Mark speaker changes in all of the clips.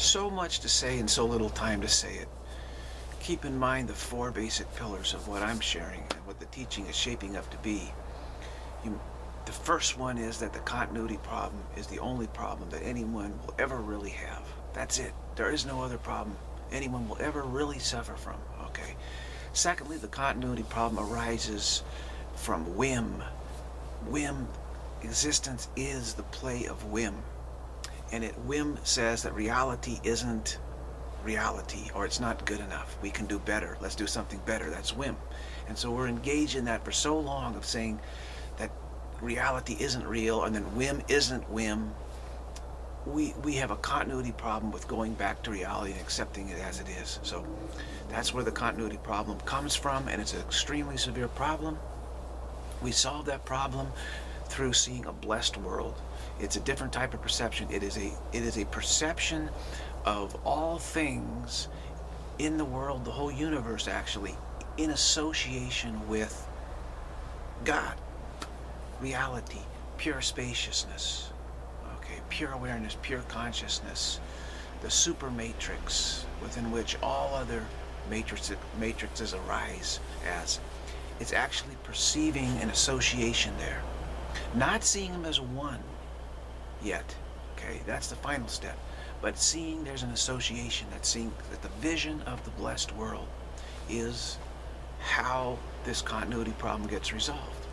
Speaker 1: So much to say and so little time to say it. Keep in mind the four basic pillars of what I'm sharing and what the teaching is shaping up to be. The first one is that the continuity problem is the only problem that anyone will ever really have. That's it. There is no other problem anyone will ever really suffer from. Okay. Secondly, the continuity problem arises from whim. Whim, existence is the play of whim. And whim says that reality isn't reality, or it's not good enough. We can do better. Let's do something better. That's whim. And so we're engaged in that for so long, of saying that reality isn't real and then whim isn't whim. We have a continuity problem with going back to reality and accepting it as it is. So that's where the continuity problem comes from, and it's an extremely severe problem. We solve that problem through seeing a blessed world. It's a different type of perception. It is a perception of all things in the world, the whole universe actually, in association with God, reality, pure spaciousness, okay, pure awareness, pure consciousness, the SuperMatrix within which all other matrices arise as. It's actually perceiving an association there, not seeing them as one yet. Okay, that's the final step. But seeing there's an association, that seeing that the vision of the blessed world is how this continuity problem gets resolved.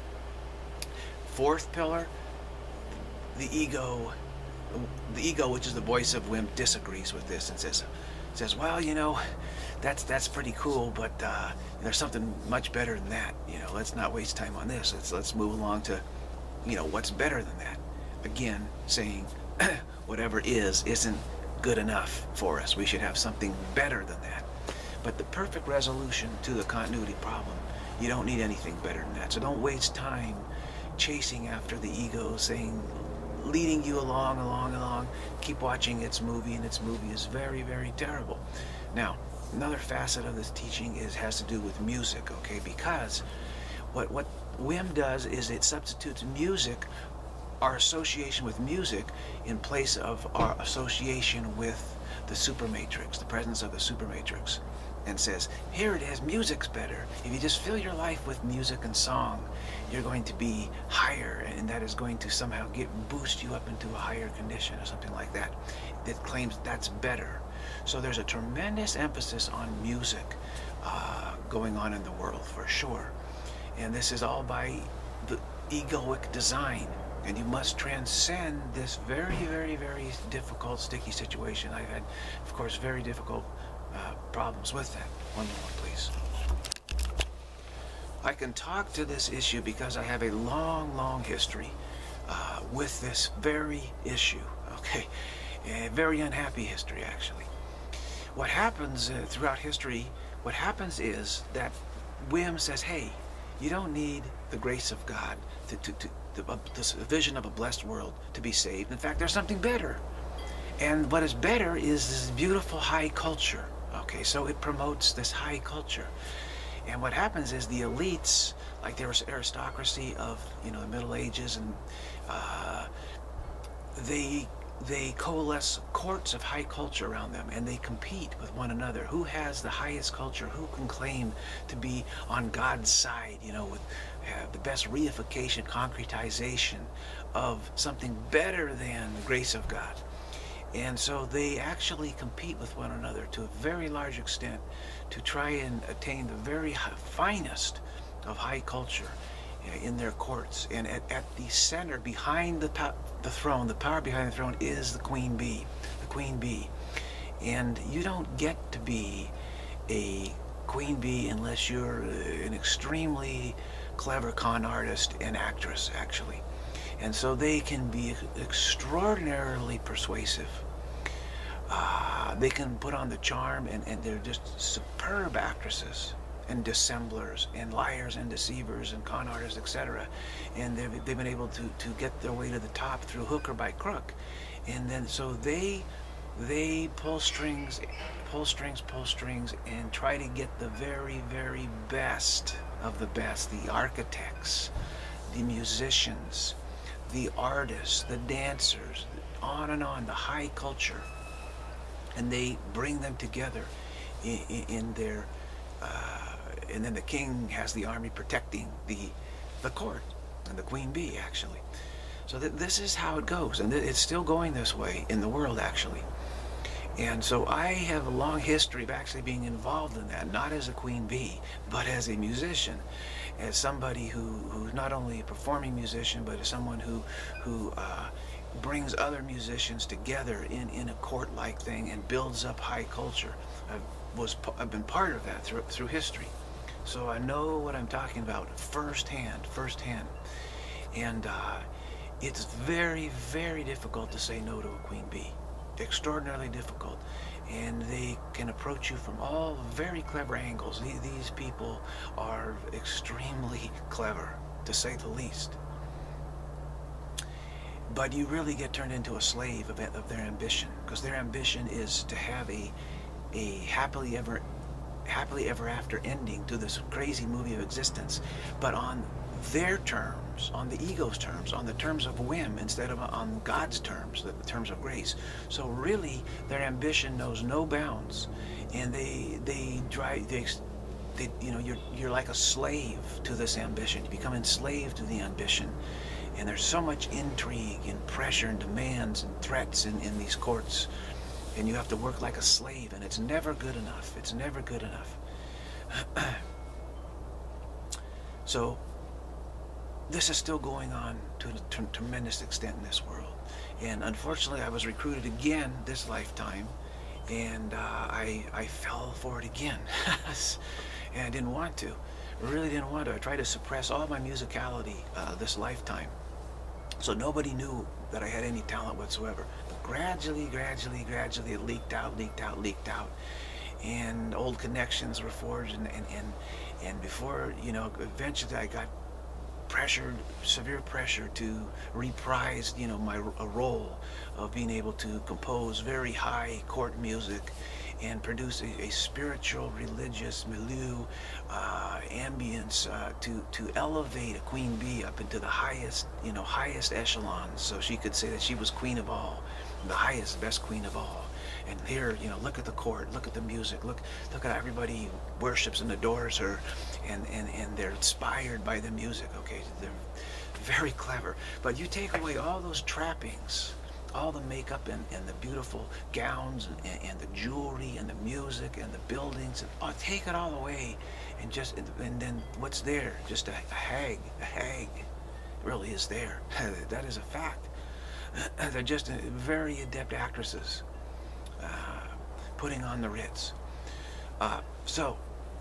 Speaker 1: Fourth pillar, the ego, which is the voice of whim, disagrees with this and says, well, you know, that's pretty cool, but there's something much better than that. You know, let's not waste time on this. Let's move along to, you know, what's better than that. Again, saying whatever isn't good enough for us. We should have something better than that. But the perfect resolution to the continuity problem, you don't need anything better than that. So don't waste time chasing after the ego, saying, leading you along. Keep watching its movie, and its movie is very, very terrible. Now, another facet of this teaching has to do with music, okay? Because what whim does is it substitutes music, our association with music, in place of our association with the SuperMatrix, the presence of the SuperMatrix, and says, here it is, music's better. If you just fill your life with music and song, you're going to be higher, and that is going to somehow boost you up into a higher condition or something like that. It claims that's better. So there's a tremendous emphasis on music going on in the world, for sure. And this is all by the egoic design. And you must transcend this very, very, very difficult, sticky situation. I've had, of course, very difficult problems with that. One moment, please. I can talk to this issue because I have a long, long history with this very issue, okay? A very unhappy history, actually. What happens throughout history, what happens is that whim says, hey, you don't need the grace of God this vision of a blessed world to be saved. In fact, there's something better. And what is better is this beautiful high culture. Okay, so it promotes this high culture. And what happens is the elites, like there was aristocracy of, you know, the Middle Ages, and they coalesce courts of high culture around them, and they compete with one another. Who has the highest culture? Who can claim to be on God's side, you know, with the best reification, concretization of something better than the grace of God? And so they actually compete with one another to a very large extent to try and attain the very finest of high culture in their courts. And at the center, behind the throne, the power behind the throne, is the queen bee. The queen bee. And you don't get to be a queen bee unless you're an extremely clever con artist and actress, actually. And so they can be extraordinarily persuasive. They can put on the charm, and they're just superb actresses and dissemblers and liars and deceivers and con artists, etc. And they've been able to get their way to the top through hook or by crook. And then so they pull strings, and try to get the very, very best of the best, the architects, the musicians, the artists, the dancers, on and on, the high culture. and they bring them together in their, and then the king has the army protecting the court, and the queen bee, actually. So this is how it goes, and it's still going this way in the world, actually. And so I have a long history of actually being involved in that, not as a queen bee, but as a musician, as somebody who's not only a performing musician, but as someone who brings other musicians together in a court-like thing and builds up high culture. I've been part of that through history, so I know what I'm talking about firsthand. And it's very, very difficult to say no to a queen bee. Extraordinarily difficult, and they can approach you from all very clever angles. These people are extremely clever, to say the least. But you really get turned into a slave of their ambition, because their ambition is to have a happily ever after ending to this crazy movie of existence, but on their terms, on the ego's terms, on the terms of whim, instead of on God's terms, the terms of grace. So really, their ambition knows no bounds, and you're like a slave to this ambition. You become enslaved to the ambition, and there's so much intrigue and pressure and demands and threats in these courts, and you have to work like a slave, and it's never good enough. It's never good enough. So this is still going on to a tremendous extent in this world. And unfortunately, I was recruited again this lifetime, and I fell for it again. And I didn't want to. I really didn't want to. I tried to suppress all my musicality this lifetime, so nobody knew that I had any talent whatsoever. But gradually, it leaked out. And old connections were forged, and before, eventually I got severe pressure to reprise, a role of being able to compose very high court music and produce a spiritual, religious milieu, ambience, to elevate a queen bee up into the highest echelons, so she could say that she was queen of all, the highest, best queen of all. And here, look at the court, look at the music, look at how everybody worships and adores her, and they're inspired by the music. Okay, they're very clever. But you take away all those trappings, all the makeup and the beautiful gowns and the jewelry and the music and the buildings, and take it all away, and then what's there? Just a hag. A hag really is there. That is a fact. They're just very adept actresses, putting on the Ritz. So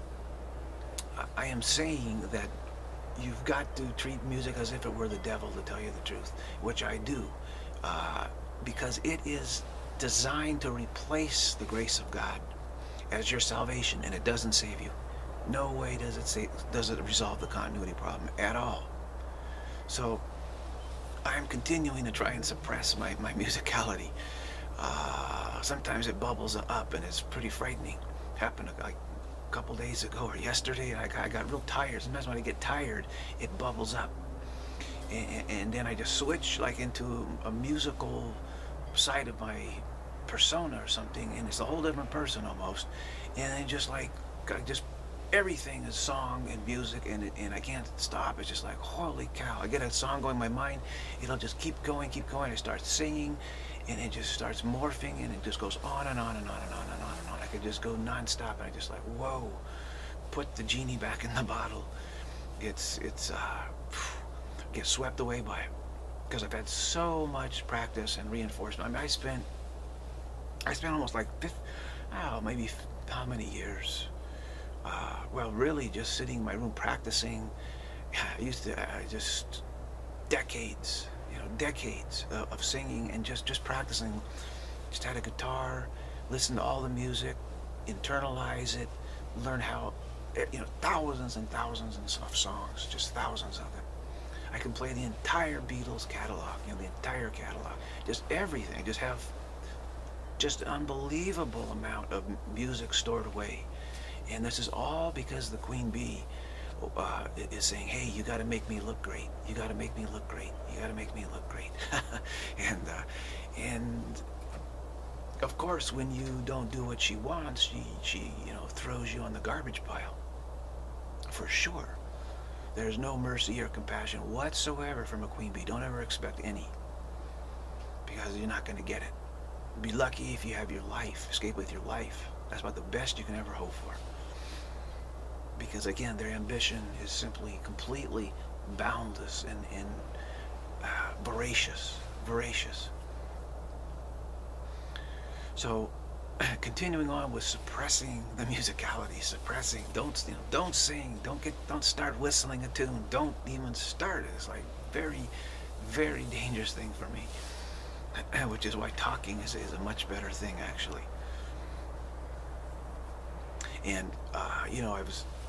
Speaker 1: I am saying that you've got to treat music as if it were the devil, to tell you the truth, which I do, because it is designed to replace the grace of God as your salvation, and it doesn't save you. No way does it resolve the continuity problem at all. So I'm continuing to try and suppress my musicality. Sometimes it bubbles up, and it's pretty frightening. Happened like a couple days ago or yesterday. I got real tired. Sometimes when I get tired, it bubbles up, and then I just switch like into a musical side of my persona or something, and it's a whole different person almost. And then just everything is song and music, and I can't stop. It's just like, holy cow. I get a song going in my mind, it'll just keep going. I start singing, and it just starts morphing, and it just goes on and on and on and on and on and on. I could just go non-stop, and I just like, whoa, put the genie back in the bottle. Get swept away by it, because I've had so much practice and reinforcement. I mean, I spent almost like maybe how many years? Well, really just sitting in my room practicing. I used to just decades of singing and just practicing. Just had a guitar, listen to all the music, internalize it, learn how, thousands and thousands of songs, just thousands of them. I can play the entire Beatles catalog, the entire catalog, just everything. Just have just an unbelievable amount of music stored away. And this is all because the queen bee is saying, hey, you got to make me look great. You got to make me look great. You got to make me look great. And Of course, when you don't do what she wants, she you know, throws you on the garbage pile. For sure. There's no mercy or compassion whatsoever from a queen bee. Don't ever expect any, because you're not going to get it. Be lucky if you have your life, escape with your life. That's about the best you can ever hope for. Because again, their ambition is simply completely boundless and voracious. So, continuing on with suppressing the musicality, suppressing. Don't sing. Don't start whistling a tune. Don't even start it. It's like very, very dangerous thing for me. Which is why talking is a much better thing, actually. And you know,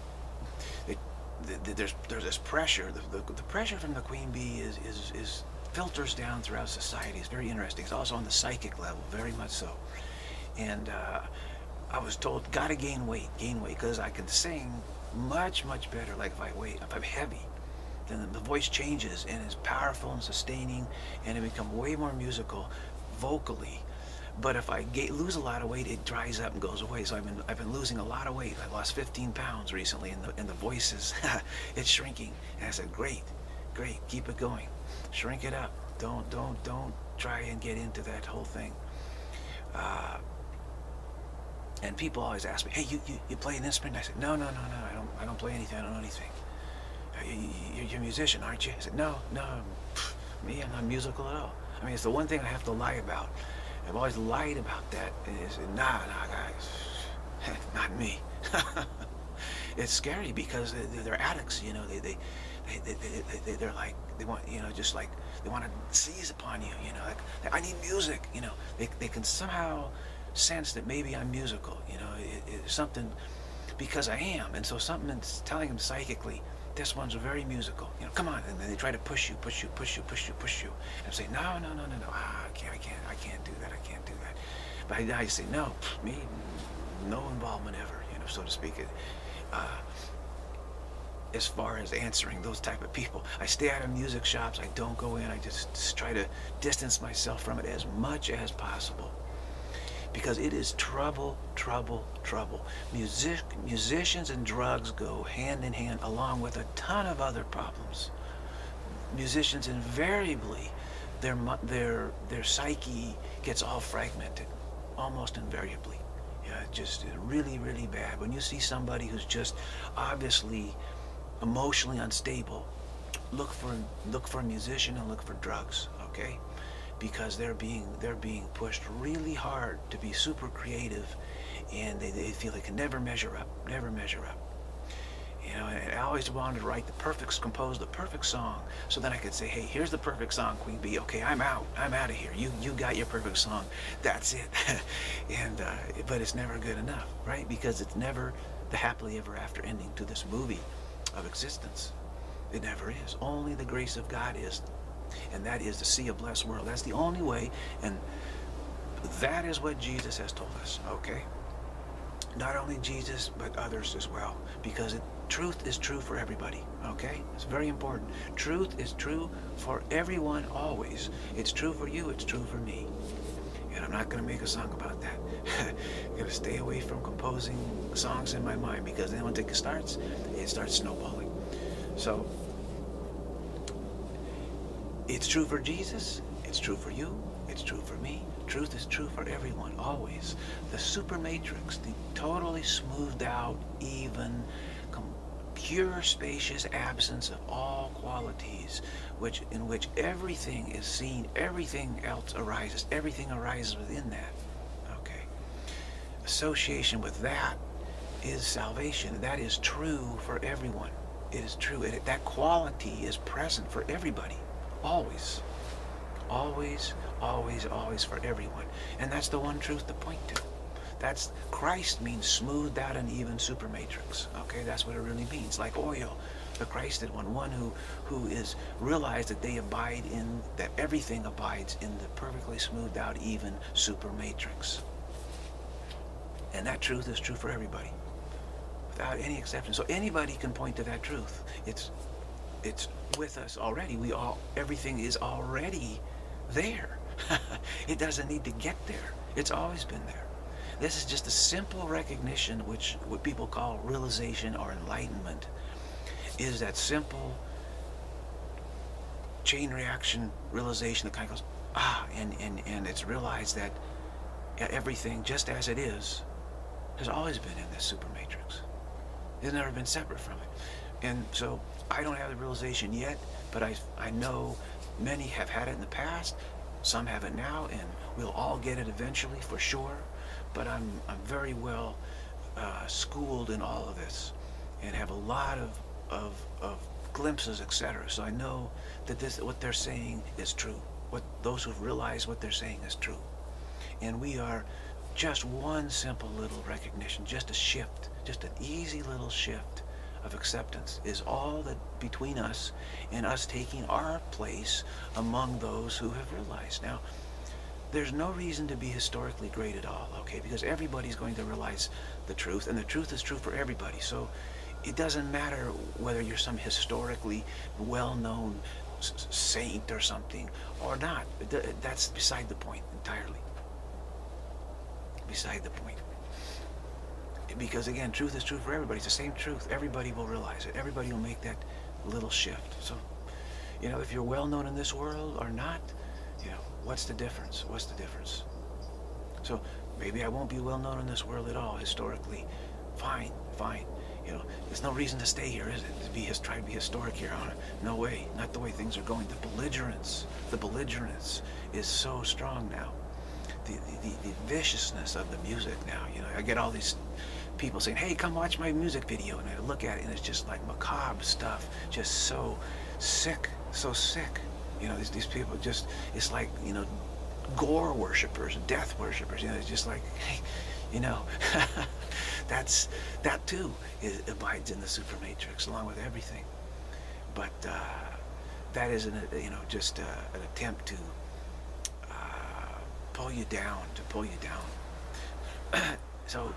Speaker 1: there's this pressure. The pressure from the queen bee is filters down throughout society. It's very interesting. It's also on the psychic level, very much so. And I was told, gotta gain weight, because I can sing much better. Like if I'm heavy, then the voice changes and is powerful and sustaining, and it becomes way more musical vocally. But if I lose a lot of weight, it dries up and goes away. So I've been losing a lot of weight. I lost 15 pounds recently, and the voice is it's shrinking. And I said, great, keep it going, shrink it up. Don't try and get into that whole thing. And people always ask me, hey, you play an instrument? I said, no, I don't play anything. I don't know anything. You're a musician, aren't you? I said, no, me, I'm not musical at all. I mean, it's the one thing I have to lie about. I've always lied about that. And said, nah, guys, not me. It's scary because they're addicts, you know. They're like, they want, you know, just like they want to seize upon you, you know. Like, I need music, you know. They can somehow sense that maybe I'm musical, you know. It's something, because I am, and so something's telling them psychically, this one's very musical, you know. Come on, and then they try to push you, and I say, no, I can't do that, But I say, no, me, no involvement ever, you know, so to speak. As far as answering those type of people, I stay out of music shops. I don't go in. I just try to distance myself from it as much as possible, because it is trouble. Musicians and drugs go hand in hand, along with a ton of other problems. Musicians invariably, their psyche gets all fragmented, almost invariably. Yeah, just really bad. When you see somebody who's just obviously emotionally unstable, look for a musician and look for drugs, okay? Because they're being pushed really hard to be super creative, and they feel they can never measure up. You know, and I always wanted to compose the perfect song, so then I could say, hey, here's the perfect song, Queen Bee. Okay, I'm out of here. You got your perfect song. That's it. And but it's never good enough, right? Because it's never the happily ever after ending to this movie of existence. It never is. Only the grace of God is, and that is to see a blessed world. That's the only way, and that is what Jesus has told us, okay? Not only Jesus, but others as well, because truth is true for everybody, okay? It's very important. Truth is true for everyone always. It's true for you, it's true for me. And I'm not going to make a song about that. I'm going to stay away from composing songs in my mind, because then once it starts snowballing. So, it's true for Jesus, it's true for you, it's true for me. Truth is true for everyone, always. The SuperMatrix, the totally smoothed out, even, pure, spacious absence of all qualities, in which everything is seen, everything else arises, everything arises within that. Okay. Association with that is salvation. That is true for everyone. It is true. That quality is present for everybody, always. Always for everyone. And that's the one truth to point to. That's Christ means smoothed out and even SuperMatrix. Okay, that's what it really means. Like oil, the Christed one who is realized that they abide in, that everything abides in the perfectly smoothed out even SuperMatrix. And that truth is true for everybody, without any exception. So anybody can point to that truth. It's with us already. Everything is already there. It doesn't need to get there. It's always been there. This is just a simple recognition, which what people call realization or enlightenment, is that simple chain reaction realization that kind of goes, and it's realized that everything, just as it is, has always been in this super matrix. It's never been separate from it. And so I don't have the realization yet, but I know many have had it in the past, some have it now, and we'll all get it eventually for sure. But I'm very well schooled in all of this and have a lot of glimpses, etc. So I know that what they're saying is true. What those who've realized what they're saying is true. And we are just one simple little recognition, just a shift, just an easy little shift of acceptance is all that between us and us taking our place among those who have realized. Now, there's no reason to be historically great at all, okay? Because everybody's going to realize the truth, and the truth is true for everybody. So it doesn't matter whether you're some historically well-known saint or something or not. That's beside the point entirely. Beside the point. Because again, truth is true for everybody. It's the same truth. Everybody will realize it. Everybody will make that little shift. So, you know, if you're well known in this world or not, you know, what's the difference? What's the difference? So maybe I won't be well known in this world at all historically. Fine, fine. You know, there's no reason to stay here, is it? Try to be historic here. No way. Not the way things are going. The belligerence is so strong now. The viciousness of the music now. You know, I get all these people saying, "Hey, come watch my music video," and I look at it and it's just like macabre stuff, just so sick, so sick. You know, these people just, it's like, you know, gore worshippers, death worshippers. You know, it's just like, hey, you know, that too abides in the super matrix along with everything. But that is you know, just an attempt to pull you down, So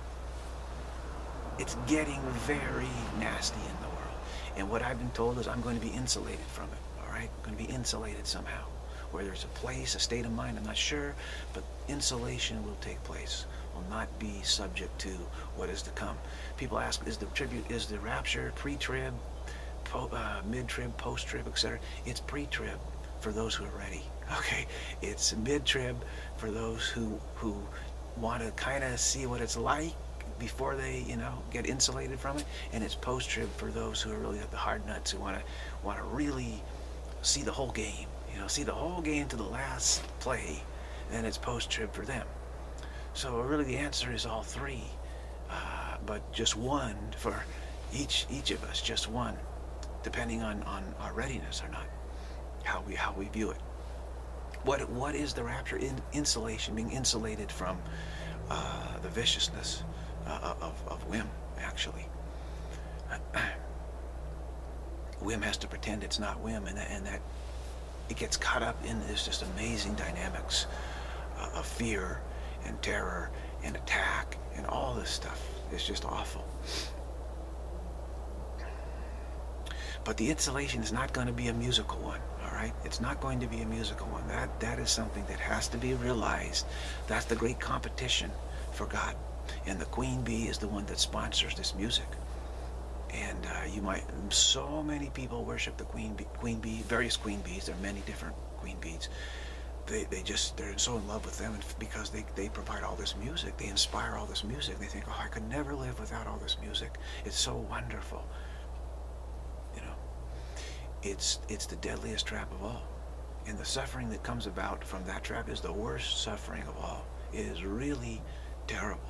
Speaker 1: it's getting very nasty in the world. And what I've been told is I'm going to be insulated from it, all right? I'm going to be insulated somehow. Where there's a place, a state of mind, I'm not sure, but insulation will take place, will not be subject to what is to come. People ask, is the rapture pre-trib, mid-trib, post-trib, etc.? It's pre-trib for those who are ready. Okay, it's mid-trib for those who want to kind of see what it's like before they, you know, get insulated from it, and it's post-trib for those who are really at the hard nuts, who want to really see the whole game, you know, see the whole game to the last play, and it's post-trib for them. So really the answer is all three, but just one for each of us, just one, depending on our readiness or not, how we view it. What is the rapture? Insulation, being insulated from the viciousness of whim, actually. Whim has to pretend it's not whim, and that it gets caught up in this just amazing dynamics of fear and terror and attack and all this stuff. It's just awful. But the insulation is not going to be a musical one, all right? It's not going to be a musical one. That is something that has to be realized. That's the great competition for God. And the queen bee is the one that sponsors this music. And so many people worship the queen bee, various queen bees. There are many different queen bees. They're so in love with them because they provide all this music. They inspire all this music. They think, oh, I could never live without all this music. It's so wonderful. It's the deadliest trap of all. And the suffering that comes about from that trap is the worst suffering of all. It is really terrible.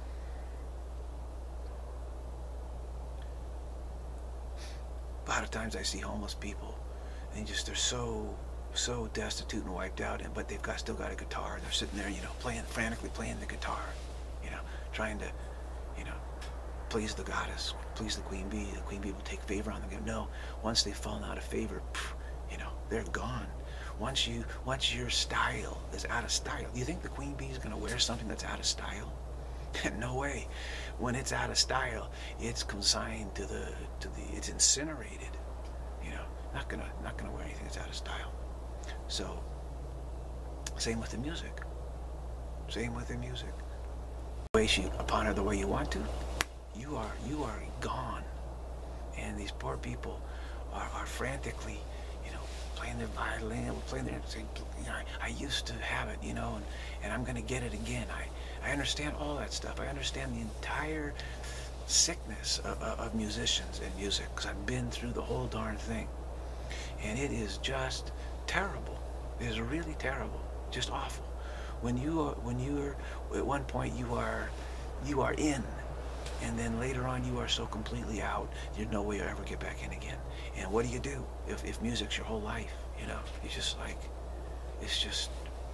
Speaker 1: A lot of times I see homeless people, and they're so destitute and wiped out, but they've still got a guitar. They're sitting there, you know, frantically playing the guitar, you know, trying to, you know, please the goddess, please the queen bee. The queen bee will take favor on them. No, once they've fallen out of favor, you know, they're gone. Once your style is out of style, do you think the queen bee is going to wear something that's out of style? No way. When it's out of style, it's consigned it's incinerated. You know, not gonna wear anything that's out of style. So, same with the music. Same with the music. Upon her the way you want to, you are gone. And these poor people are frantically, playing their violin, playing their, saying, I used to have it, and I'm going to get it again. I understand all that stuff. I understand the entire sickness of musicians and music, because I've been through the whole darn thing. And it is just terrible. It is really terrible. Just awful. When you're at one point you are in, and then later on you are so completely out, there's no way you'll ever get back in again. And what do you do if music's your whole life? It's just like, it's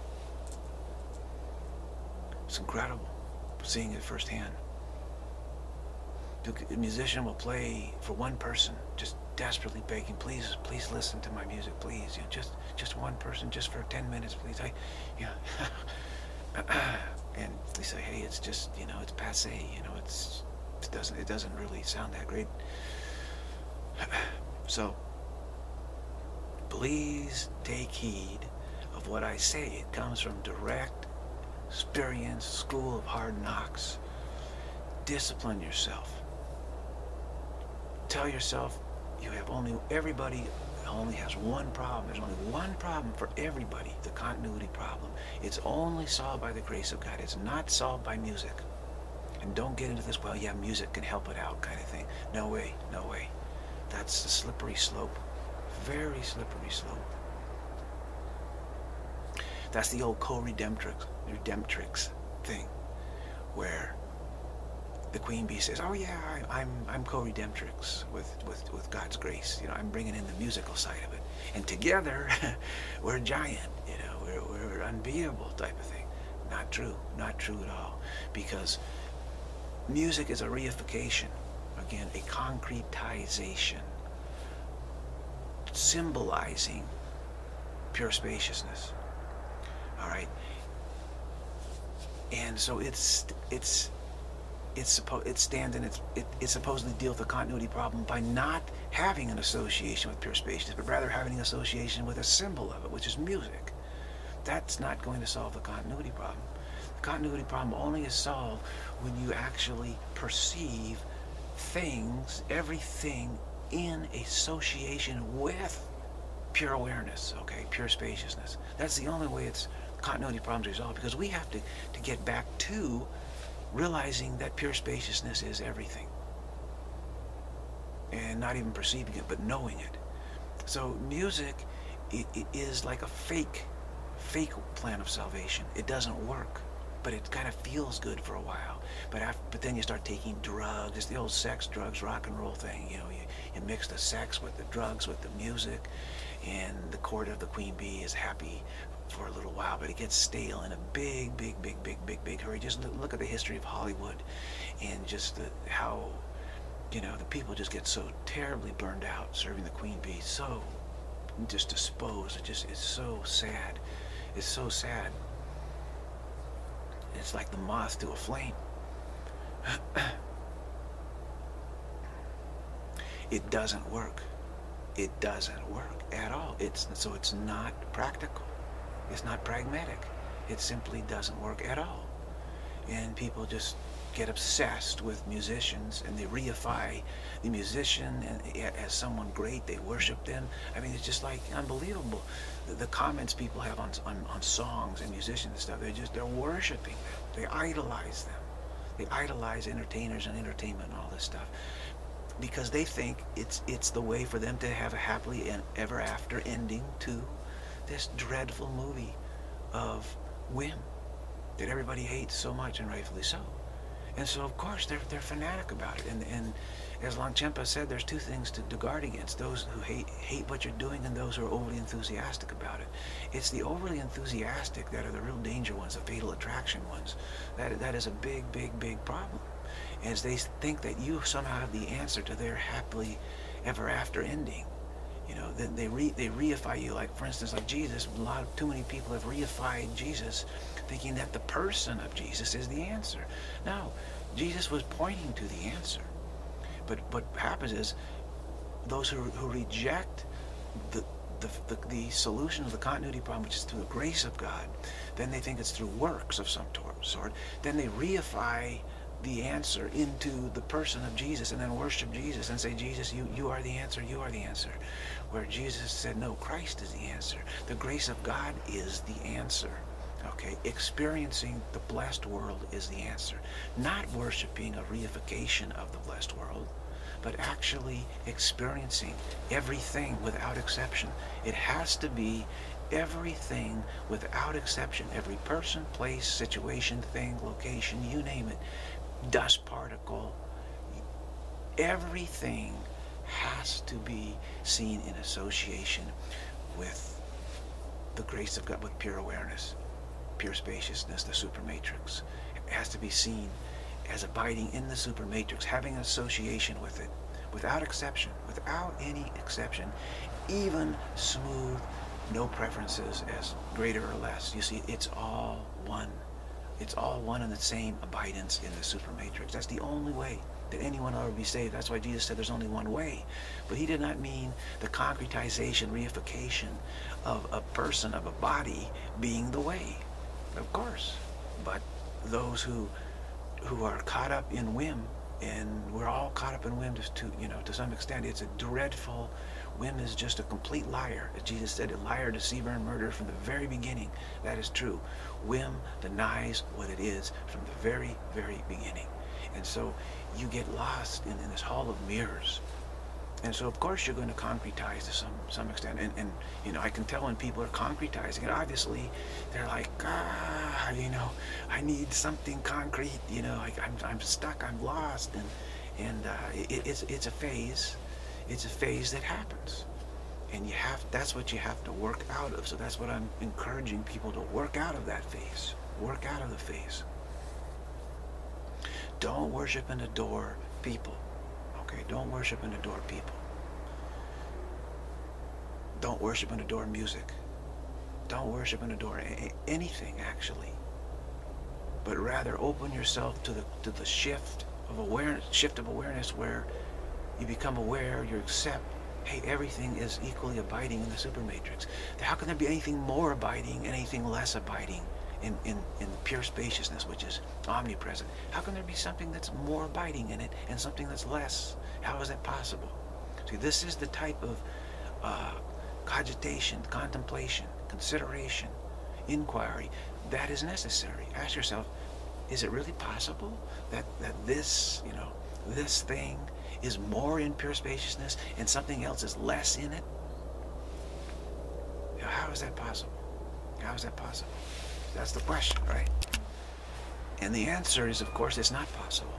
Speaker 1: incredible seeing it firsthand. A musician will play for one person, just desperately begging, please listen to my music, please. Just one person, just for 10 minutes, please. And they say, hey, it's just, it's passé, it doesn't really sound that great. So please take heed of what I say. It comes from direct experience, school of hard knocks. Discipline yourself. Tell yourself everybody only has one problem. There's only one problem for everybody, the continuity problem. It's only solved by the grace of God. It's not solved by music. And don't get into this, well, yeah, music can help it out kind of thing. No way, no way. That's the slippery slope. Very slippery slope. That's the old co-redemptrix thing, where the Queen Bee says, oh yeah, I'm co-redemptrix with God's grace. I'm bringing in the musical side of it. And together, we're giant, we're unbeatable type of thing. Not true. Not true at all. Because music is a reification. Again, a concretization. Symbolizing pure spaciousness. All right? And so it's supposedly deal with the continuity problem by not having an association with pure spaciousness, but rather having an association with a symbol of it, which is music. That's not going to solve the continuity problem. The continuity problem only is solved when you actually perceive things, everything, in association with pure awareness, okay, pure spaciousness. That's the only way continuity problems are resolved, because we have to get back to realizing that pure spaciousness is everything. And not even perceiving it, but knowing it. So music, it is like a fake plan of salvation. It doesn't work, but it kind of feels good for a while. But then you start taking drugs. It's the old sex, drugs, rock and roll thing. You mix the sex with the drugs, with the music, and the court of the Queen Bee is happy for a little while, but it gets stale in a big hurry. Just look at the history of Hollywood, and just how the people just get so terribly burned out serving the Queen Bee, so just disposed. It's so sad. It's so sad. It's like the moth to a flame. It doesn't work. It doesn't work at all. So it's not practical. It's not pragmatic. It simply doesn't work at all. And people just get obsessed with musicians, and they reify the musician as someone great. They worship them. I mean, it's just like unbelievable. The comments people have on songs and musicians and stuff, they're worshiping them. They idolize them. They idolize entertainers and entertainment and all this stuff, because they think it's the way for them to have a happily ever after ending to this dreadful movie of whim that everybody hates so much, and rightfully so. And so, of course, they're fanatic about it. And as Longchenpa said, there's two things to guard against: those who hate what you're doing, and those who are overly enthusiastic about it. It's the overly enthusiastic that are the real danger ones, the fatal attraction ones. That is a big problem, as they think that you somehow have the answer to their happily ever after ending. Then they reify you. Like, for instance, like Jesus. Too many people have reified Jesus, thinking that the person of Jesus is the answer. No, Jesus was pointing to the answer. But what happens is, those who reject the solution of the continuity problem, which is through the grace of God. Then they think it's through works of some sort. Then they reify the answer into the person of Jesus and then worship Jesus and say, Jesus, you are the answer, you are the answer. Where Jesus said, no, Christ is the answer. The grace of God is the answer. Okay, experiencing the blessed world is the answer. Not worshiping a reification of the blessed world, but actually experiencing everything without exception. It has to be everything without exception. Every person, place, situation, thing, location, you name it, dust particle, everything has to be seen in association with the grace of God, with pure awareness, pure spaciousness, the SuperMatrix. It has to be seen as abiding in the SuperMatrix, having an association with it, without exception, without any exception, even smooth, no preferences as greater or less. You see, it's all one. It's all one and the same abidance in the SuperMatrix. That's the only way that anyone will ever be saved. That's why Jesus said there's only one way. But he did not mean the concretization, reification of a person, of a body, being the way. Of course. But those who are caught up in whim, and we're all caught up in whim to some extent. It's a dreadful, whim is just a complete liar. As Jesus said, a liar, deceiver, and murderer from the very beginning. That is true. Whim denies what it is from the very, very beginning. And so you get lost in this hall of mirrors. And so of course you're going to concretize to some extent. And you know, I can tell when people are concretizing it. Obviously they're like, you know, I need something concrete, you know, I'm stuck, I'm lost, and it's a phase. It's a phase that happens. And that's what you have to work out of. So that's what I'm encouraging people to work out of that phase. Work out of the phase. Don't worship and adore people. Okay, don't worship and adore people. Don't worship and adore music. Don't worship and adore anything, actually. But rather open yourself to the shift of awareness, where you become aware, you accept, hey, everything is equally abiding in the SuperMatrix. How can there be anything more abiding and anything less abiding in pure spaciousness, which is omnipresent? How can there be something that's more abiding in it and something that's less? How is that possible? See, this is the type of cogitation, contemplation, consideration, inquiry that is necessary. Ask yourself, is it really possible that this, you know, this thing is more in pure spaciousness and something else is less in it? You know, how is that possible? How is that possible? That's the question, right? And the answer is, of course, it's not possible.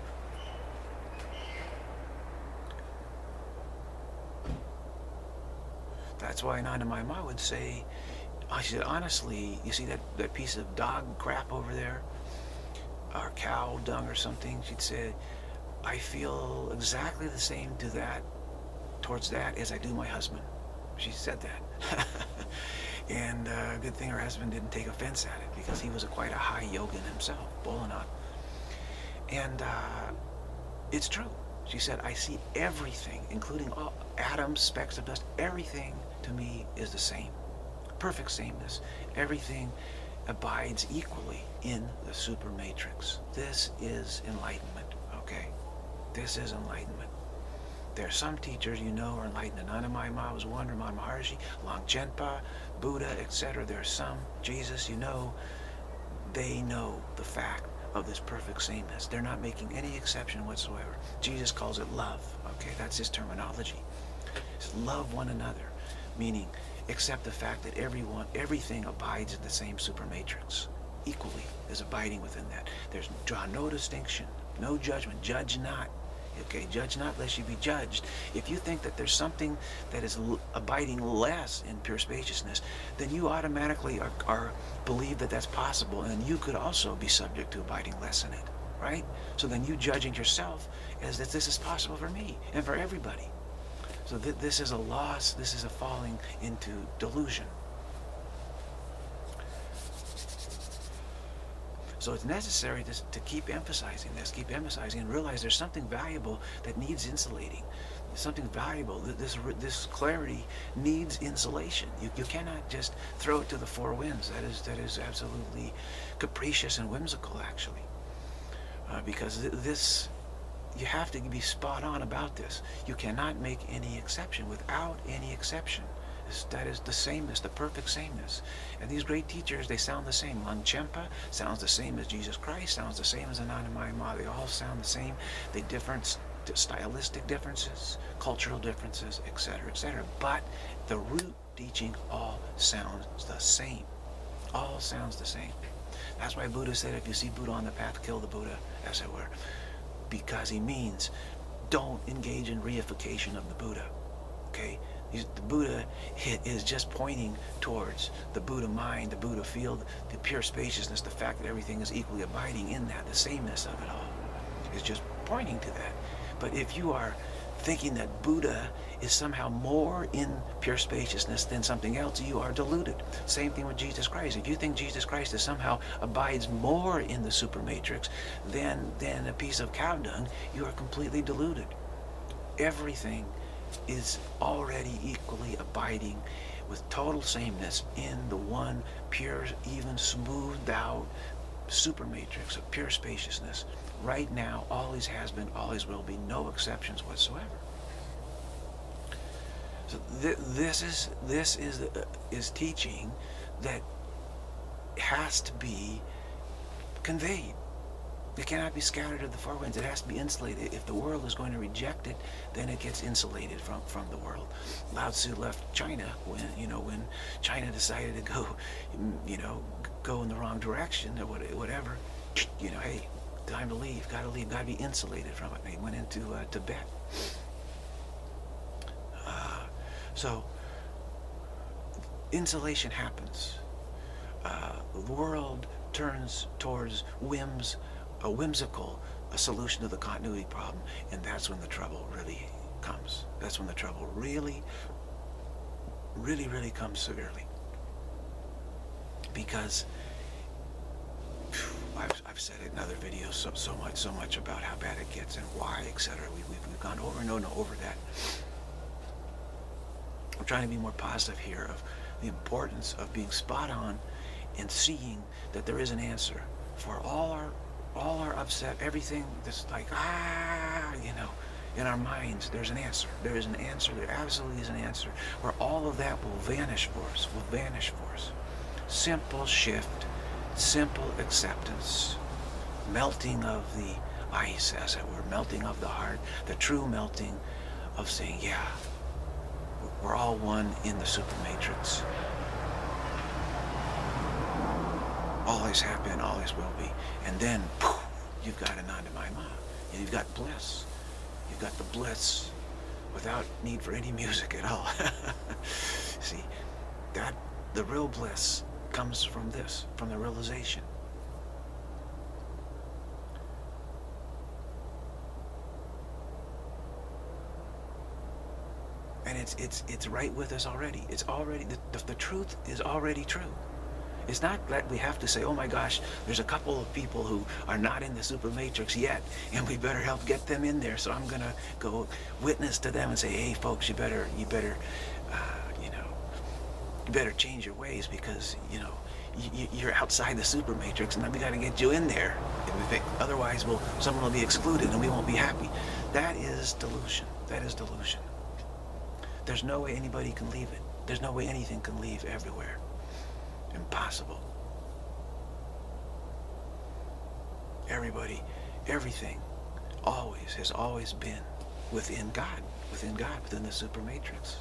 Speaker 1: That's why Nanda my mom would say, I said, honestly, you see that piece of dog crap over there, or cow dung or something? She'd say, I feel exactly the same towards that as I do my husband. She said that. And good thing her husband didn't take offense at it, because he was quite a high yogin himself, Bholenath. And it's true. She said, I see everything, including all atoms, specks of dust, everything to me is the same. Perfect sameness. Everything abides equally in the SuperMatrix. This is enlightenment, okay? This is enlightenment. There are some teachers you know are enlightened. Anandamayi was one, Ramana Maharshi, Longchenpa, Buddha, etc. There are some, Jesus, you know, they know the fact of this perfect sameness.Ey're not making any exception whatsoever. Jesus calls it love, okay? That's his terminology. It's love one another, meaning accept the fact that everything abides in the same SuperMatrix, equally is abiding within that. Draw no distinction, no judgment, judge not. Okay, judge not lest you be judged. If you think that there's something that is abiding less in pure spaciousness, then you automatically are believe that that's possible, and you could also be subject to abiding less in it, right? So then you judging yourself as that this is possible for me and for everybody. So this is a loss, this is a falling into delusion. So it's necessary to keep emphasizing this, keep emphasizing, and realize there's something valuable that needs insulating. something valuable. This clarity needs insulation. You cannot just throw it to the four winds. That is absolutely capricious and whimsical, actually. Because this, you have to be spot on about this. You cannot make any exception. Without any exception, that is the sameness, the perfect sameness. And these great teachers, they sound the same. Longchenpa sounds the same as Jesus Christ, sounds the same as Anandamayi. They all sound the same. They different stylistic differences, cultural differences, etc., etc. But the root teaching all sounds the same. All sounds the same. That's why Buddha said, if you see Buddha on the path, kill the Buddha, as it were. Because he means, don't engage in reification of the Buddha. Okay? The Buddha is just pointing towards the Buddha mind, the Buddha field, the pure spaciousness, the fact that everything is equally abiding in that, the sameness of it all. Is just pointing to that. But if you are thinking that Buddha is somehow more in pure spaciousness than something else, you are deluded. Same thing with Jesus Christ. If you think Jesus Christ is somehow abides more in the SuperMatrix than a piece of cow dung, you are completely deluded. Everything is already equally abiding with total sameness in the one pure, even smoothed out SuperMatrix of pure spaciousness. Right now, always has been, always will be, no exceptions whatsoever. So this is teaching that has to be conveyed. It cannot be scattered to the four winds. It has to be insulated. If the world is going to reject it, then it gets insulated from the world. Lao Tzu left China when China decided to go in the wrong direction or whatever. Hey, time to leave. Got to be insulated from it. And he went into Tibet. So insulation happens. The world turns towards whims. A whimsical solution to the continuity problem, and that's when the trouble really comes. That's when the trouble really comes severely. Because I've said it in other videos so much about how bad it gets and why, etc. We've gone over and over that. I'm trying to be more positive here of the importance of being spot on and seeing that there is an answer for all our upset, everything that's like, in our minds, there's an answer. There is an answer. There absolutely is an answer where all of that will vanish for us, Simple shift, simple acceptance, melting of the ice, as it were, melting of the heart, the true melting of saying, yeah, we're all one in the SuperMatrix. Always have been, always will be. And then, poof, you've got Anandamayi. You've got bliss. You've got the bliss without need for any music at all. See, the real bliss comes from this, from the realization. And it's right with us already. It's already, the truth is already true. It's not that we have to say, oh my gosh, there's a couple of people who are not in the SuperMatrix yet, and we better help get them in there. So I'm gonna go witness to them and say, hey folks, you better change your ways, because you're outside the SuperMatrix, and then we got to get you in there. Otherwise, someone will be excluded, and we won't be happy. That is delusion. That is delusion. There's no way anybody can leave it. There's no way anything can leave everywhere. Impossible. Everybody, everything, has always been within God, within the SuperMatrix.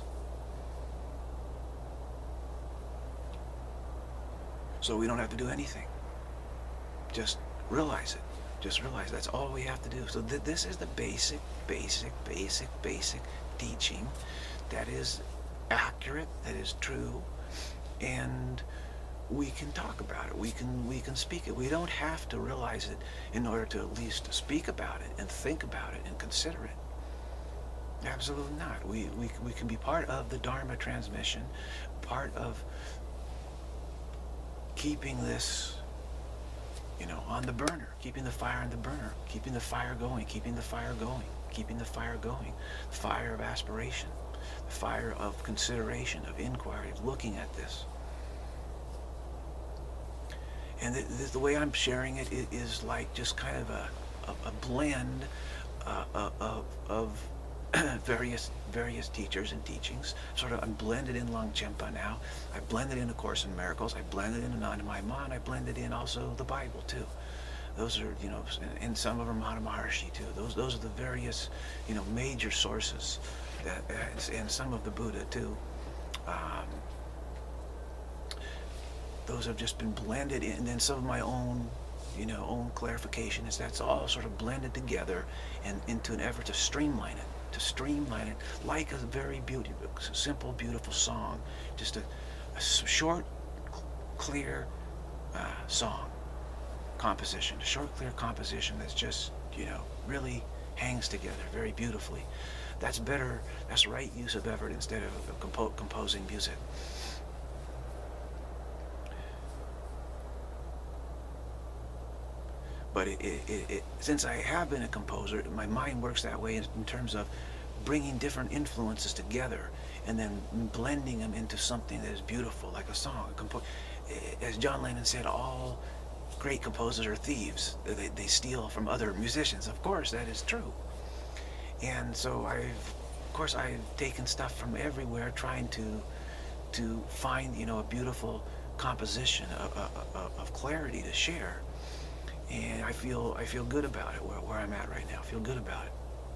Speaker 1: So we don't have to do anything. Just realize it. Just realize that's all we have to do. So this is the basic teaching that is accurate, that is true, and we can talk about it. We can speak it. We don't have to realize it in order to at least speak about it and think about it and consider it. Absolutely not. We can be part of the Dharma transmission, part of keeping this you know, on the burner, keeping the fire on the burner, keeping the fire going, keeping the fire going, keeping the fire going, the fire of aspiration, the fire of consideration, of inquiry, of looking at this. And the way I'm sharing it is like just kind of a blend of various teachers and teachings. Sort of, I'm blended in Longchenpa now. I blended in A Course in Miracles. I blended in Anandamayi. I blended in also the Bible too. Those are, you know, and some of them Ramana Maharshi too. Those are the various, you know, major sources, that, and some of the Buddha too. Those have just been blended in, and then some of my own, you know, own clarification is that's all sort of blended together and into an effort to streamline it like a very beautiful, simple, beautiful song, just a short, clear song composition, a short, clear composition that's just, you know, really hangs together very beautifully. That's better. That's right use of effort instead of composing music. But since I have been a composer, my mind works that way in terms of bringing different influences together and then blending them into something that is beautiful, like a song. As John Lennon said, all great composers are thieves. They steal from other musicians. Of course, that is true. And so of course, I've taken stuff from everywhere, trying to find, you know, a beautiful composition of clarity to share. And I feel good about it, where I'm at right now. I feel good about it.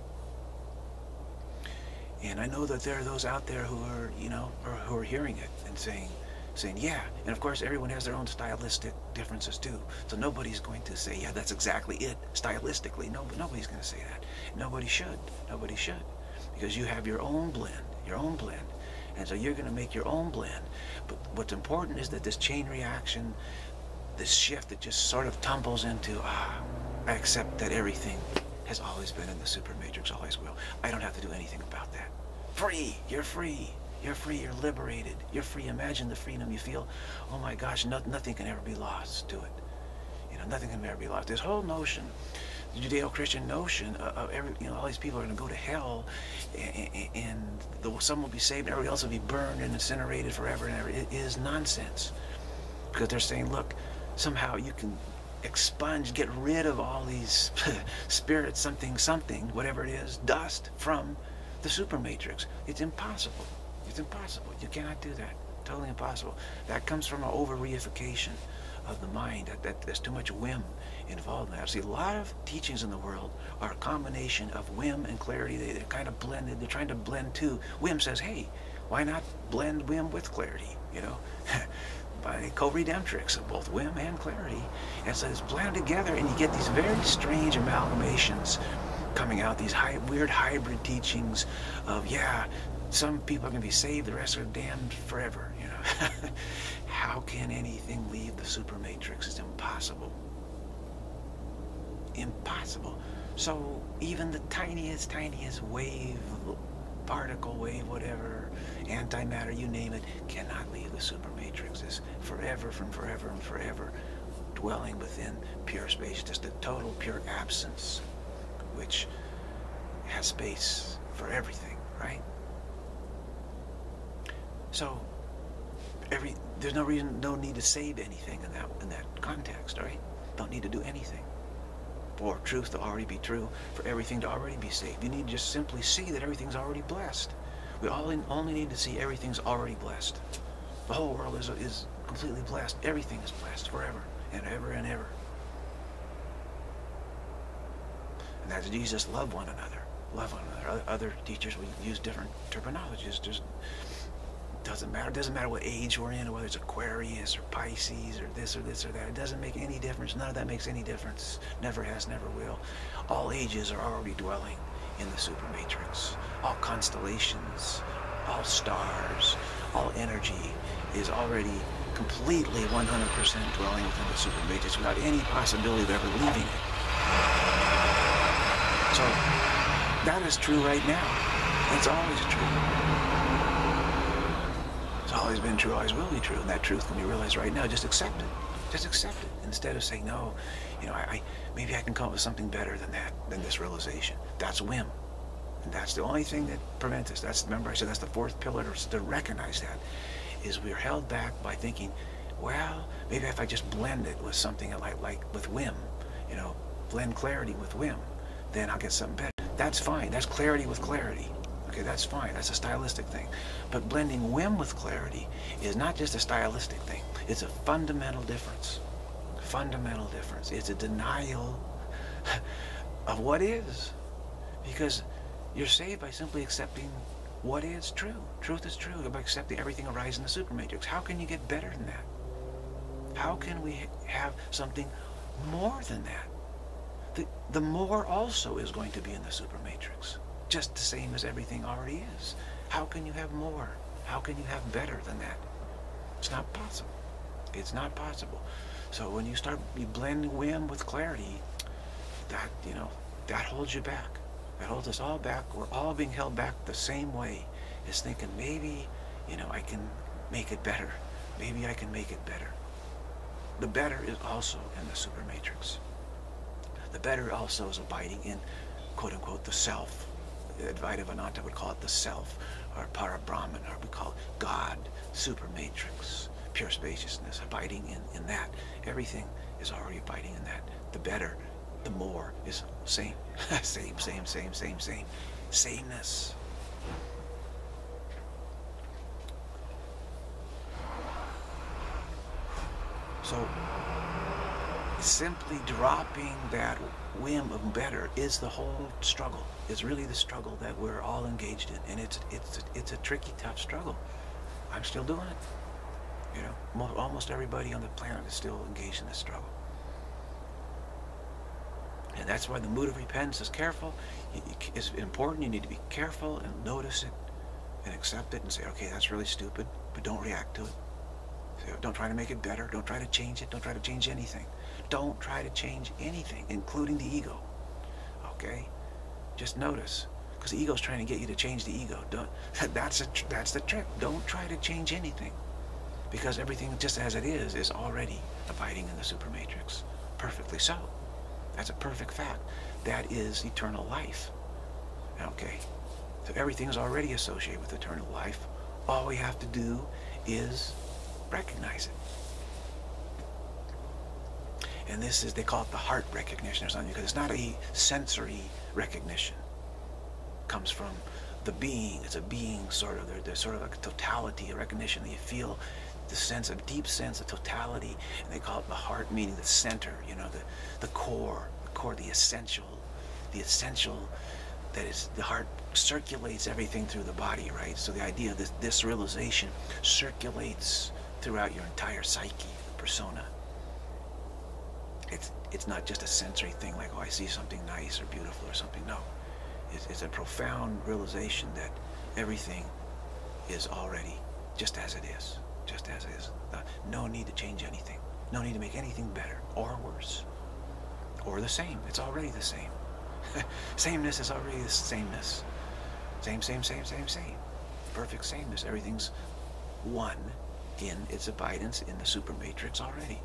Speaker 1: And I know that there are those out there who are, you know, who are hearing it and saying, yeah. And of course, everyone has their own stylistic differences too. So nobody's going to say, yeah, that's exactly it, stylistically. No, nobody's going to say that. Nobody should. Nobody should. Because you have your own blend, And so you're going to make your own blend. But what's important is that this chain reaction, this shift that just sort of tumbles into, I accept that everything has always been in the SuperMatrix, always will. I don't have to do anything about that. Free! You're free! You're free, you're liberated. You're free. Imagine the freedom you feel. Oh my gosh, nothing can ever be lost to it. You know, nothing can ever be lost. This whole notion, the Judeo-Christian notion of all these people are going to go to hell, and some will be saved and everybody else will be burned and incinerated forever and ever. It is nonsense. Because they're saying, look, somehow you can expunge, get rid of all these spirits, something, whatever it is, dust from the SuperMatrix. It's impossible. It's impossible. You cannot do that. Totally impossible. That comes from an over-reification of the mind. There's too much whim involved in that. See, a lot of teachings in the world are a combination of whim and clarity. They're kind of blended. They're trying to blend two. Whim says, hey, why not blend whim with clarity, you know? By co-redemptrix of both whim and clarity. And so it's blended together, and you get these very strange amalgamations coming out, these weird hybrid teachings of, yeah, some people are going to be saved, the rest are damned forever, you know. How can anything leave the SuperMatrix? It's impossible. Impossible. So even the tiniest wave, particle wave, whatever, antimatter, you name it, cannot leave the SuperMatrix. It's forever, from forever and forever, dwelling within pure space, just a total pure absence, which has space for everything, right? So there's no need to save anything in that context, right? Don't need to do anything for truth to already be true, for everything to already be saved. You need to just simply see that everything's already blessed. We only need to see everything's already blessed. The whole world is completely blessed. Everything is blessed forever and ever and ever. And that's Jesus. Love one another. Love one another. Other teachers will use different terminologies. Just doesn't matter. It doesn't matter what age we're in, or whether it's Aquarius or Pisces or this or that. It doesn't make any difference. None of that makes any difference. Never has, never will. All ages are already dwelling in the SuperMatrix. All constellations, all stars, all energy is already completely 100% dwelling within the SuperMatrix without any possibility of ever leaving it. So that is true right now. It's always true. It's always been true, always will be true, and that truth can be realized right now. Just accept it. Just accept it instead of saying, no, you know, maybe I can come up with something better than that, than this realization. That's whim. And that's the only thing that prevents us. That's, remember I said that's the fourth pillar, to recognize that, is we're held back by thinking, well, maybe if I just blend it with something like with whim, you know, blend clarity with whim, then I'll get something better. That's fine. That's clarity with clarity. Okay, that's fine. That's a stylistic thing. But blending whim with clarity is not just a stylistic thing. It's a fundamental difference. Fundamental difference. It's a denial of what is. Because you're saved by simply accepting what is true. Truth is true. By accepting everything arises in the supermatrix. How can you get better than that? How can we have something more than that? The more also is going to be in the supermatrix. Just the same as everything already is. How can you have more? How can you have better than that? It's not possible. It's not possible. So when you blend whim with clarity, that, you know, that holds you back. That holds us all back. We're all being held back the same way as thinking, maybe, you know, I can make it better. Maybe I can make it better. The better is also in the supermatrix. The better also is abiding in, quote unquote, the self. Advaita Vedanta would call it the self, or Para-Brahman, or we call it God, supermatrix, pure spaciousness, abiding in that. Everything is already abiding in that. The better, the more is same. Same. Sameness. So, simply dropping that whim of better is the whole struggle. It's really the struggle that we're all engaged in, and it's a tricky, tough struggle. I'm still doing it. You know, almost everybody on the planet is still engaged in this struggle, and that's why the mood of repentance is careful. It's important. You need to be careful and notice it, and accept it, and say, okay, that's really stupid, but don't react to it. Don't try to make it better. Don't try to change it. Don't try to change anything. Don't try to change anything, including the ego. Okay? Just notice. Because the ego's trying to get you to change the ego. That's the trick. Don't try to change anything. Because everything just as it is already abiding in the supermatrix. Perfectly so. That's a perfect fact. That is eternal life. Okay? So everything is already associated with eternal life. All we have to do is recognize it. And this is, they call it the heart recognition or something, because it's not a sensory recognition. It comes from the being. It's a being sort of. There's sort of a totality, a recognition that you feel, the sense of deep sense of totality, and they call it the heart, meaning the center, you know, the core, the essential that is, the heart circulates everything through the body, right? So the idea of this realization circulates throughout your entire psyche, persona. It's not just a sensory thing like, oh, I see something nice or beautiful or something. No, it's a profound realization that everything is already just as it is, just as it is. No need to change anything. No need to make anything better or worse or the same. It's already the same. Sameness is already the sameness. Same. Perfect sameness. Everything's one in its abidance in the supermatrix already.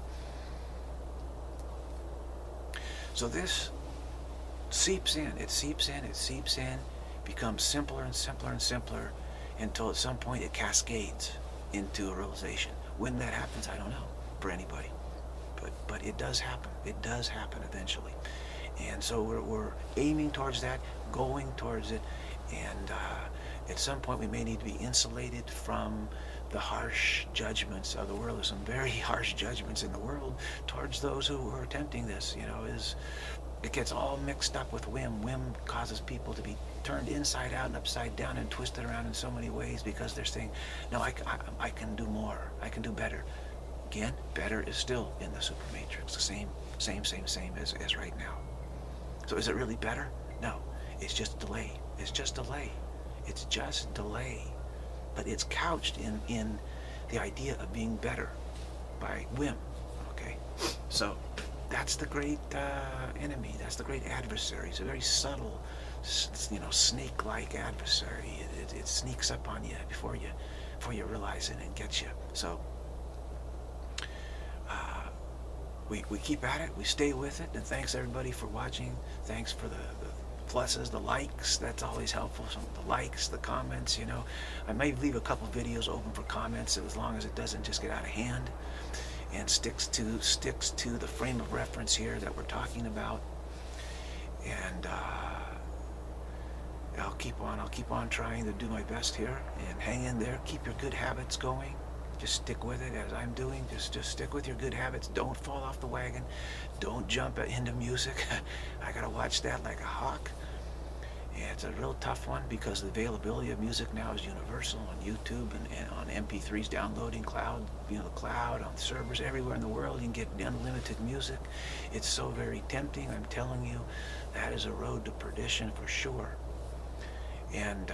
Speaker 1: So this seeps in, it seeps in, becomes simpler and simpler until at some point it cascades into a realization. When that happens, I don't know for anybody. But it does happen. It does happen eventually. And so we're aiming towards that, going towards it, and at some point we may need to be insulated from the harsh judgments of the world. There's some very harsh judgments in the world towards those who are attempting this. You know, it gets all mixed up with whim. Whim causes people to be turned inside out and upside down and twisted around in so many ways because they're saying, no, I can do more. I can do better. Again, better is still in the supermatrix. The same as right now. So is it really better? No. It's just delay. It's just delay. It's just delay. But it's couched in the idea of being better by whim. Okay? So that's the great enemy. That's the great adversary. It's a very subtle, you know, snake-like adversary. It sneaks up on you before you realize it and gets you. So we keep at it, we stay with it, and thanks everybody for watching. Thanks for the pluses, the likes. That's always helpful. Some the likes, the comments, you know. I may leave a couple videos open for comments as long as it doesn't just get out of hand and sticks to the frame of reference here that we're talking about. And I'll keep on trying to do my best here, and hang in there. Keep your good habits going. Just stick with it as I'm doing. Just stick with your good habits. Don't fall off the wagon. Don't jump into music. I gotta watch that like a hawk. Yeah, it's a real tough one because the availability of music now is universal on YouTube and on MP3s, downloading cloud, the cloud, on servers everywhere in the world. You can get unlimited music. It's so very tempting. I'm telling you, that is a road to perdition for sure. And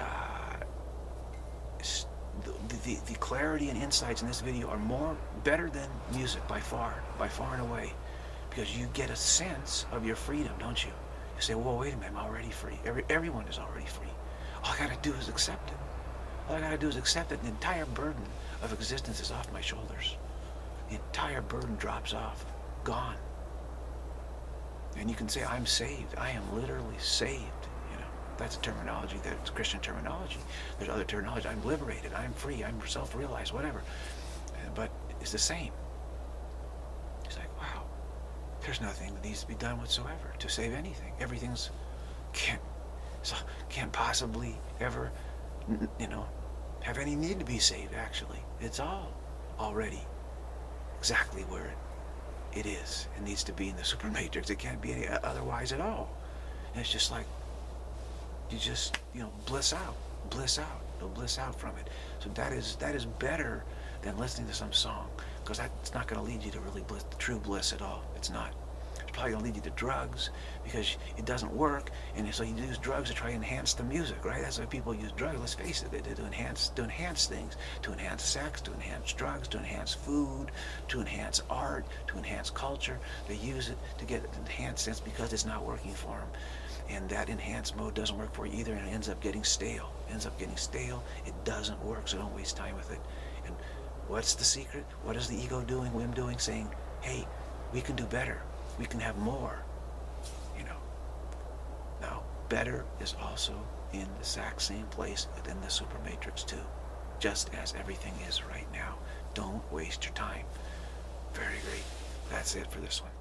Speaker 1: the clarity and insights in this video are better than music by far and away, because you get a sense of your freedom, don't you? You say, well, wait a minute, I'm already free. Everyone is already free. All I gotta do is accept it. All I gotta do is accept it. The entire burden of existence is off my shoulders. The entire burden drops off, gone. And you can say, I'm saved. I am literally saved. That's a terminology, that's Christian terminology. There's other terminology. I'm liberated, I'm free, I'm self-realized, whatever. But it's the same. It's like, wow, there's nothing that needs to be done whatsoever to save anything. Everything's can't possibly ever, have any need to be saved, actually. It's all already exactly where it is. It needs to be in the SuperMatrix. It can't be any otherwise at all. And it's just like, you just, bliss out, you'll bliss out from it. So that is better than listening to some song, because that's not going to lead you to really true bliss at all. It's not. It's probably going to lead you to drugs, because it doesn't work, and so you use drugs to try to enhance the music, right? That's why people use drugs. Let's face it, to enhance things, to enhance sex, to enhance drugs, to enhance food, to enhance art, to enhance culture. They use it to get enhanced sense because it's not working for them. And that enhanced mode doesn't work for you either, and it ends up getting stale. It doesn't work, so don't waste time with it. And what's the secret? What is the ego doing, whim doing? Saying, hey, we can do better. We can have more. Now, better is also in the exact same place within the SuperMatrix too, just as everything is right now. Don't waste your time. Very great. That's it for this one.